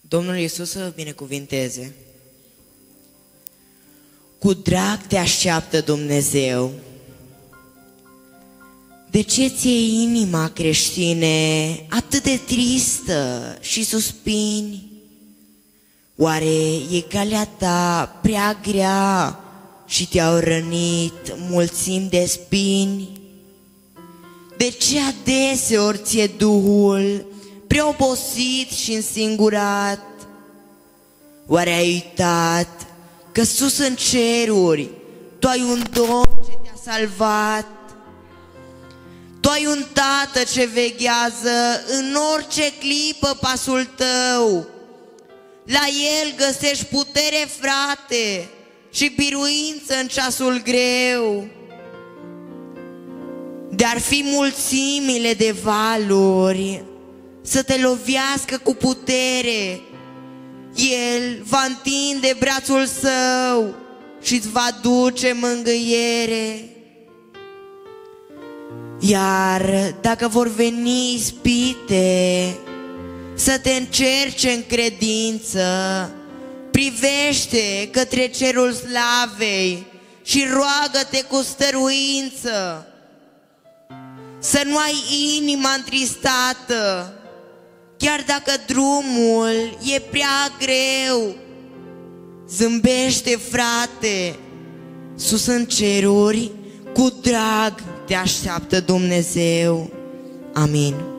Domnul Iisus să binecuvinteze. Cu drag te așteaptă Dumnezeu. De ce ți-e inima, creștine, atât de tristă și suspini? Oare e calea ta prea grea și te-au rănit mulțimi de spini? De ce adeseori ți-e Duhul prea obosit și însingurat? Oare ai uitat că sus în ceruri tu ai un Domn ce te-a salvat? Tu ai un Tată ce veghează în orice clipă pasul tău. La El găsești putere, frate, și biruință în ceasul greu. De-ar fi mulțimile de valuri să te lovească cu putere, El va întinde brațul Său și-ți va duce mângâiere. Iar dacă vor veni ispite să te încerce în credință, privește către cerul slavei și roagă-te cu stăruință. Să nu ai inima întristată, chiar dacă drumul e prea greu. Zâmbește, frate, sus în ceruri, cu drag te așteaptă Dumnezeu. Amin.